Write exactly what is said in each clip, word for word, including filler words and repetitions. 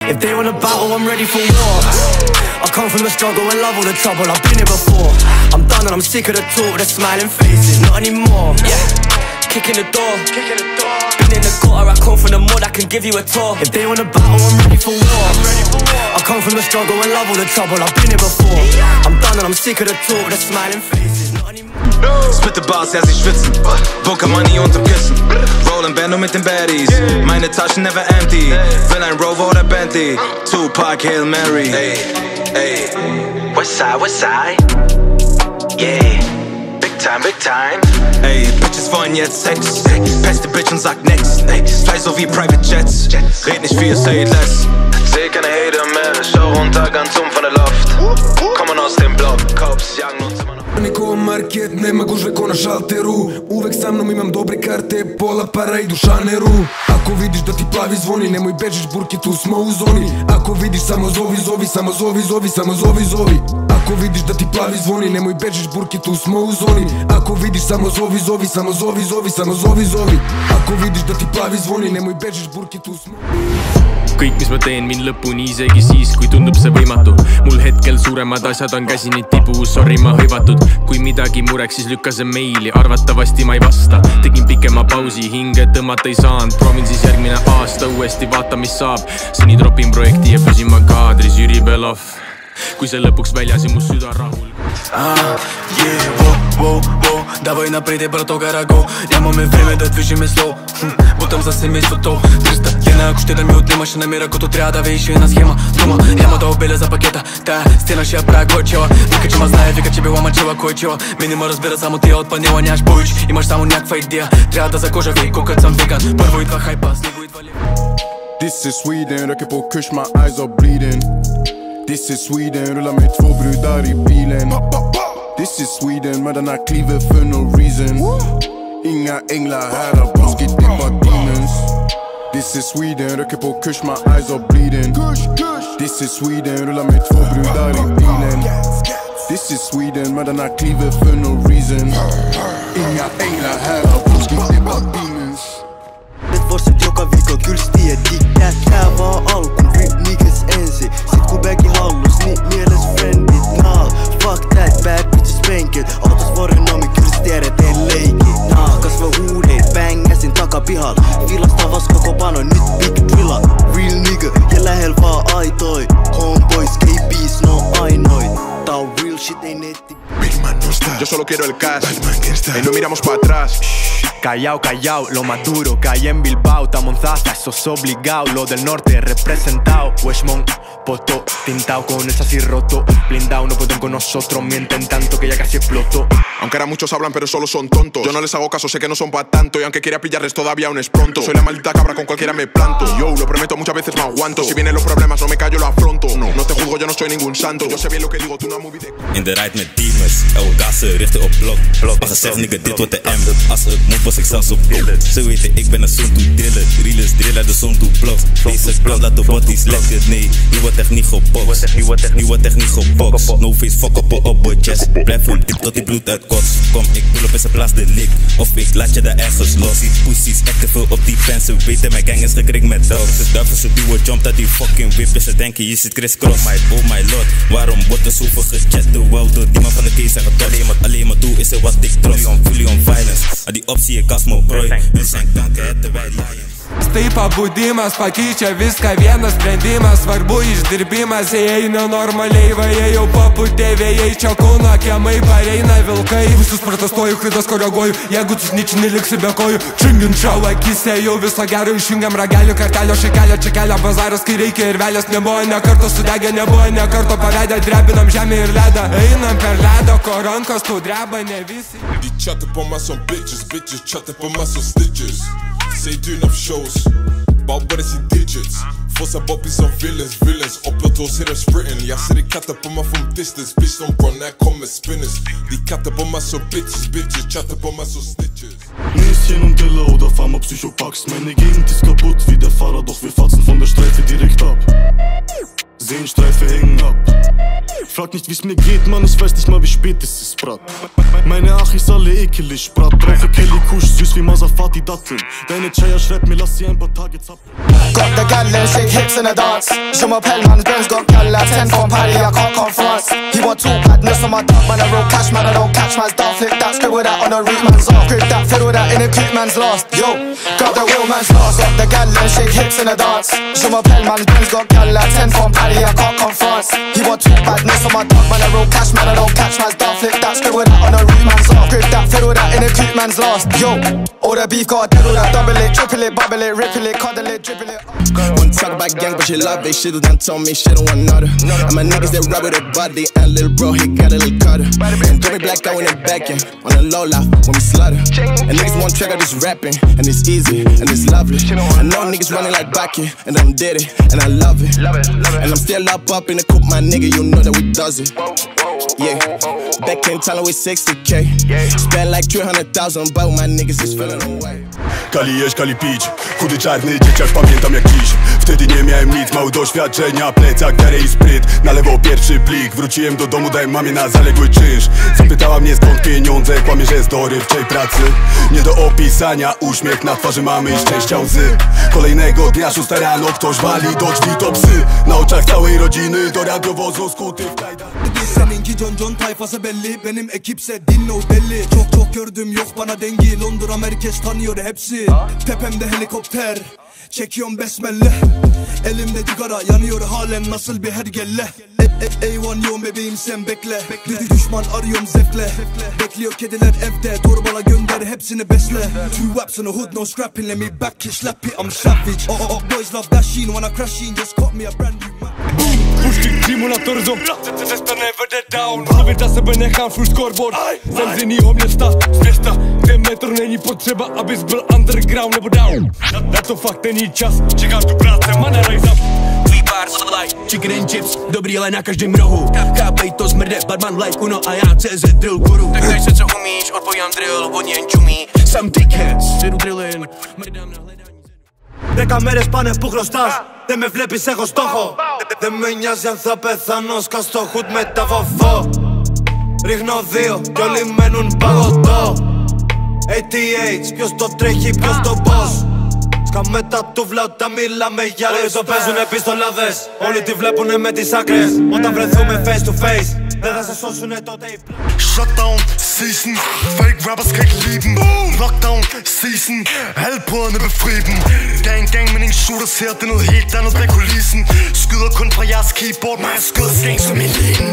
If they want a battle, I'm ready for war. I come from the struggle and love all the trouble, I've been here before. I'm done and I'm sick of the talk, the smiling faces, not anymore. Yeah, kicking the door, kicking the door. Been in the gutter, I come from the mud, I can give you a tour. If they want a battle, I'm ready for war. I'm ready for war. I come from the struggle and love all the trouble, I've been here before. I'm done and I'm sick of the talk, the smiling faces, not anymore. Spit the bars, ja sie schwitzen. Bunker Money unterm Kissen. Rollin' Bando mit den Baddies. Meine Taschen never empty. Will ein Rover oder Bentley. Tupac, Hail Mary. Ey, ey. Westside, Westside. Yeah. Big time, big time. Ey, Bitches wollen jetzt Sex. Beste Bitch und sagt nix. Fly so wie Private Jets. Red nicht viel, say it less. Seh keine Hater mehr. Schau runter, ganz um von der Luft. Kommen aus dem Block. Cops jagen uns immer noch. Niko market, nema gužve ko na šalteru. Uvek sa mnom imam dobre karte, pola para idu šaneru. Ako vidiš da ti plavi zvoni, nemoj bežiš burki, tu smo u zoni. Ako vidiš samo zovi, zovi, samo zovi, zovi, samo zovi, zovi. Ako vidiš da ti plavi zvoni, nemoj bežiš burki, tu smo u zoni. Ako vidiš samo zovi, zovi, samo zovi, zovi, samo zovi, zovi. Ako vidiš da ti plavi zvoni, nemoj bežiš burki, tu smo. Kõik, mis ma teen, vin lõpuni isegi siis, kui tundub see võimatu. Mul hetkel suuremad asjad on käsini tibu, sorry ma hõivatud. Kui midagi mureks, siis lükka see meili, arvatavasti ma ei vasta. Tegin pikema pausi, hinge tõmmata ei saanud. Proovin siis järgmine aasta uuesti, vaata mis saab. Seni tropin projekti ja püsin ma kaadris, Jüri Belov. Kui see lõpuks väljas ja mu süda rahul. Ah, yeah, wow, wow, wow. Давай напред, браток, араго. Нямаме време да движиме слоу. Бутам за семейството. триста лена, ако ще да ми отнемаш намера, като трябва да вееш една схема. Дома, няма да обеля за пакета. Тая стена ще я правя кой чела. Вика, че ма знае, вика, че била мъчела, кой чела. Мене ма разбира само тия от панела, нямаш боич. Имаш само някаква идея. Трябва да закожа вейко, като съм веган. Първо идва хайпа, с него идва лева. This is Sweden, röker på kurs, my eyes are bleeding. This is Sweden, rullar med två brudar i bilen. This is Sweden, men den här kliver för no reason. Inga änglar här, har bruskit, det är bara demons. This is Sweden, röker på kurs, my eyes are bleeding. This is Sweden, rullar med två brudar i bilen. This is Sweden, men den här kliver för no reason. Inga änglar här, har bruskit, det är bara demons. Nyt voisit joka viikko kyls tiedä, tää vaan alku, rip niggas ensin. Sit ku bagi hallus, niin mieles friendit, nah. Fuck that, bad bitches spankin. Ootas vorinomi, kyls tiedä, teen leikki, nah. Kasva huudeet, bängäsin takapihalla. Filastavas koko pano, nyt big drilla. Real nigga, ja lähel vaan aitoi. Homeboys, K B's, no ainoit. Tää on real shit, ei netti. Yo solo quiero el cash, y no miramos para atrás. Callao, callao, lo más duro que hay en Bilbao. Tamonzaza, eso es obligado. Lo del norte representado. Weshmont, poto, tintao con el chasis roto. Blindao, no pueden con nosotros. Mienten tanto que ya casi explotó. Aunque ahora muchos hablan pero solo son tontos. Yo no les hago caso, sé que no son pa' tanto. Y aunque quiera pillarles todavía aún es pronto. Soy la maldita cabra, con cualquiera me planto. Yo lo prometo, muchas veces me aguanto. Si vienen los problemas no me callo, lo afronto. No, no te juzgo, yo no soy ningún santo. Yo sé bien lo que digo, tú no movie de... In de ride met demons, elke gassen richten op blok. Maar gezegd nigga, dit wordt de M. Als het moet was ik zelfs op blok. Ze weten ik ben een zoon toe dillen. Real is drill uit de zon toe blok. Deze blok laat de bodies lekker, nee. Nu wordt echt niet geboxt. Nu wordt echt, nu wordt echt niet geboxt. No face, fuck up op boytjes. Blijf van diep tot die bloed uitkotst. Kom, ik pull op in zijn plaats de lik. Of ik laat je daar ergens los. Die pussies, echt te veel op die fans. Ze weten mijn gang is gekrikt met dogs. De duivelse duo jumpt uit die fucking whip. Ze denken je zit crisscross. My, oh my lord, waarom wordt er zoveel gechat? Terwijl door die man van de case zeggen tot. Alleen maar, alleen maar doe is er wat ik trots. Fully on violence, a die optie ik als mijn prooi. Hun zijn kanker, terwijl lions. Štai pabudimas pakeičia viską, vienas sprendimas, svarbu išdirbimas. Jei nenormaliai, va jei jau paputė vėjai, čia Kauno kiemai pareina vilkai. Visus protestuoju, klaidas koreguoju, jeigu tu sničini liksi be kojų. Čingint šau akise, jau viso gero išjungiam ragelį, kartelio šakelio, čia kelia bazaras, kai reikia ir velės. Nebuvo ne karto sudegę, nebuvo ne karto pavedę, drebinam žemę ir ledą. Einam per ledą, ko rankos tau dreba ne visi. Die chatten på mig som bitches, bitches chatten på mig som stitches. Say do enough shows, but what is he digits? Fossa bobby som villains, villains. Op ett år ser de sprinten. Jag ser de katter på mig from distance. Bitch de bra när jag kommer spinners. De katter på mig som bitches, bitches chatter på mig som stitches. Nicht hin und Dille oder Pharma Psychopax. Meine Gegend ist kaputt wie der Fahrer, doch wir fatzen von der Streife direkt ab. Sehen Streife hängen ab. Frag nicht wie's mir geht, Mann, ich weiß nicht mal wie spät es ist, Brat. Meine Achis alle ekelig, Brat. Rauche Kelly Kusch, süß wie Masafati Datteln. Deine Chaya schreibt mir, lass sie ein paar Tage zappeln. Got the gal and shake hips in the dance. Je m'appelle man's Benz, got gal at ten from Paddy, I can't come France. He want two badness on my dog, man, I roll cash, man, I don't catch man's dog. Flick that, scribble that on the root man's off. Grip that, fiddle that in a clip man's lost. Yo, got the real man's lost. Got the gal and shake hips in the dance. Je m'appelle man's Benz, got gal at ten from Paddy, I can't come France. He want two badness on my dog, man, I roll cash, man, I don't catch man's dog. Flick that, scribble that on the root man's off. Grip that, fiddle that in a clip man's lost. Yo, all the beef got dead, all that double it, triple it, bubble it, ripple it, cuddle it, dribble it. Wanna talk about gang, but she love it. Shit done told me shit don't want another. And my niggas that rub with a body, and little bro, he got a little cutter. And Joey Black out in the back end, on the low life when we slaughter. And niggas want track, I just rapping, and it's easy, and it's lovely. I know niggas running like Baki, and I'm did it, and I love it. And I'm still up up in the coop, my nigga, you know that we does it. Yeah, back in town with sixty K. Spend like three hundred thousand, but my niggas is feeling away. Kali jeść, kali pić. Chudy czarny dzieciak, pamiętam jak dziś. Wtedy nie miałem nic, mało doświadczenia. Plecak, darę i spryt, na lewo pierwszy plik. Wróciłem do domu, dałem mamie na zaległy czynsz. Zapytała mnie skąd pieniądze, kłamie, że z dorywczej pracy. Nie do opisania, uśmiech na twarzy mamy i szczęścia łzy. Kolejnego dnia, szósta rano, ktoś wali do drzwi, to psy. Na oczach całej rodziny, do radiowozu skuty w kajdan. Seninki John John tayfası belli, benim ekipse dinle belli. Çok çok gördüm, yok bana dengi. Londra merkez tanıyor hepsi. Tepemde helikopter, çekiyorum besmelle. Elimde sigara yanıyor halen, nasıl bir hergelle. E, e, eyvan yoğun bebeğim sen bekle. Dedi düşman arıyorum zevkle. Bekliyor kediler evde, torbala gönder hepsini besle. Two waps in the hood, no scrapping, let me back it, slappy, I'm savage. Oh, oh, oh, boys love that sheen, when I crash in, just caught me a brand new man. Puszki simulator zo Zostanę wedę down Nawet za sebe nechám full scoreboard Zemřený ho města z města Kde metr není potřeba, abys byl underground nebo down. Na, na to fakt není čas, čekáš tu práce, mana rise up. Tvý bars like chicken and chips, dobrý ale na každém rohu. Chápej to smrde, barman like Uno a já C Z drill guru. Tak dej se co umíš, odpovídám drill, oni jen čumí. Sam dickheads, jedu drillin, mrdám na hledání. Δέκα μέρες πάνε που χρωστάς, δεν με βλέπεις έχω στόχο. Δεν με νοιάζει αν θα πεθάνω, σκάς στο χουτ με τα βοβό. Ρίχνω δύο κι όλοι μένουν παγωτό. έι τι έιτς, ποιος το τρέχει, ποιος το boss. Σκάμε τα τούβλα όταν μιλάμε για ρες. Όλοι το παίζουνε πιστολάδες, όλοι τη βλέπουνε με τις άκρες. Όταν βρεθούμε face to face, δεν θα σε σώσουνε τότε οι Shutdown season, fake rappers kan ikke lide dem. Lockdown season, alle brødrene befri dem. Gang gang med en shooters her, det er noget helt andet bag kulissen. Skyder kun fra jeres keyboard, men jeg skyder skæng som eliten.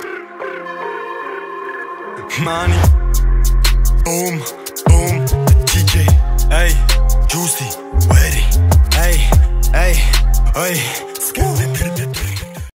Money, boom, boom, D J, ay, Juicy, ready, ay, ay, ay.